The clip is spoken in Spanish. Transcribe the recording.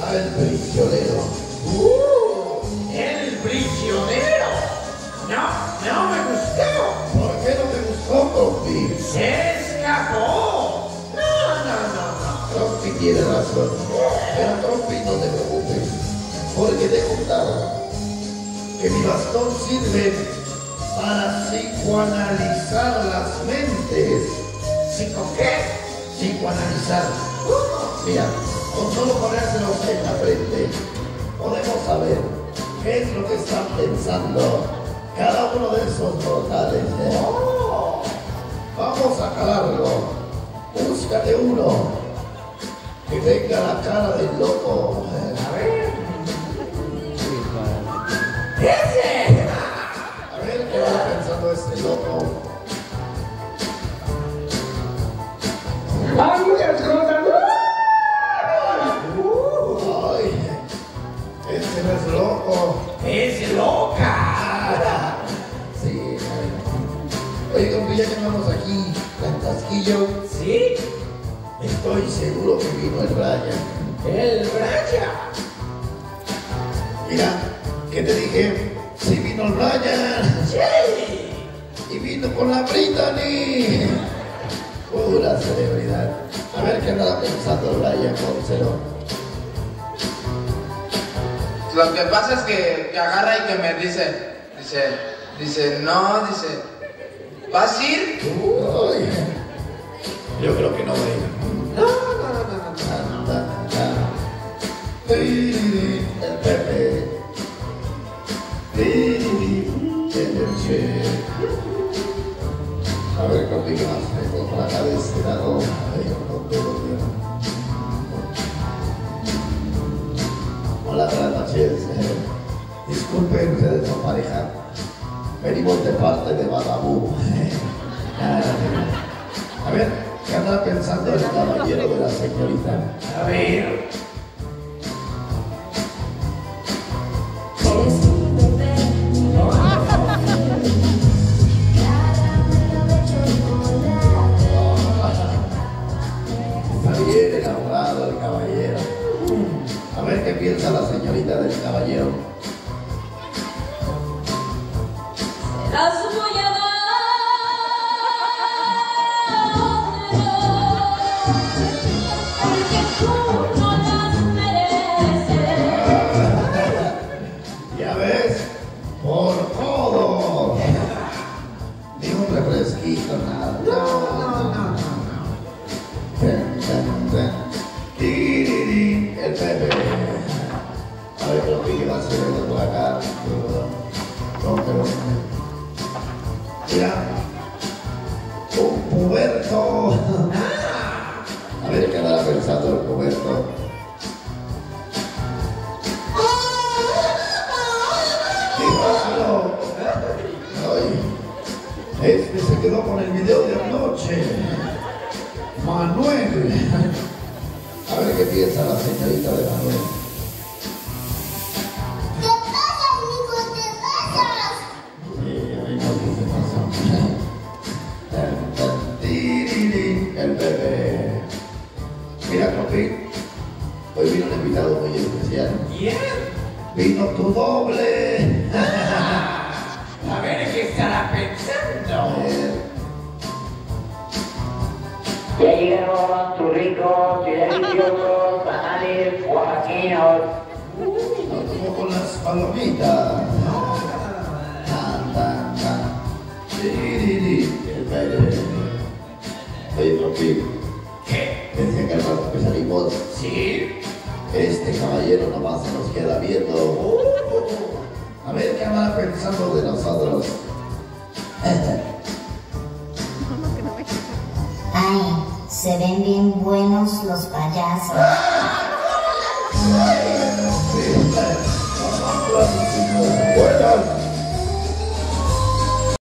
el prisionero. El prisionero. No me gustó. ¿Por qué no te gustó, Trompi? Se escapó. No. Trompi tiene razón. Pero Trompi, no te preocupes, porque te he contado que mi bastón sirve para psicoanalizar las mentes. ¿Psico qué? Psicoanalizar. Mira, con solo ponérselos en la frente, podemos saber qué es lo que están pensando cada uno de esos mortales. Vamos a calarlo. Búscate uno que tenga la cara del loco. A ver. ¡Ese! A ver qué va pensando este loco. ¡Hay muchas cosas! Ay, este no es loco. ¡Es loca! Sí. Oye, compi, ya que andamos aquí, en Tasquillo, ¿Sí? estoy seguro que vino el Brian. ¡El Brian! Mira, ¿qué te dije? Sí vino el Brian. ¡Sí! Y vino con la Brittany. Pura celebridad. A ver qué andará pensando el Brian con cero. Lo que pasa es que agarra y que me dice, no, ¿vas a ir? Ay, yo creo que no voy a ir. No. El Pepe. El Che. A ver, compi, ¿qué más me pongo acá de este lado? Ay, no puedo ver. Hola, buenas noches. Disculpen, ustedes son pareja. Venimos de parte de Badabú. A ver, ¿qué anda pensando el caballero de la señorita? A ver. Está bien enamorado el caballero. A ver qué piensa la señorita del caballero. Las voy a dar, porque tú no las mereces. Ya ves, por todo. Ni un refresquito, nada. No. Ven. Tiriri, el Pepe. A ver, lo que va a hacer por acá. Rómpelo. Mira, un puberto. A ver qué andará pensando el puberto. ¿Qué pasó? Ay, este se quedó con el video de anoche. Manuel. A ver qué piensa la señorita de Manuel. ¿Qué pasa, hijo? ¿Qué pasa? Sí, a mí no sé qué pasa. Tiriri, el bebé. Mira, compi, hoy vino un invitado muy especial. ¿Quién? Vino tu doble. A ver qué estará pensando. A ver. Ya llegaron churritos y deliciosos, tamales oaxaqueños. Lo tomo con las palomitas. Tan. Tiriri, el bebé. Oye, compi, ¿Qué? decía que al rato que salimos, ¿Sí? este caballero nomás se nos queda viendo. A ver qué andará pensando de nosotros. Ay, se ven bien buenos los payasos. Buenas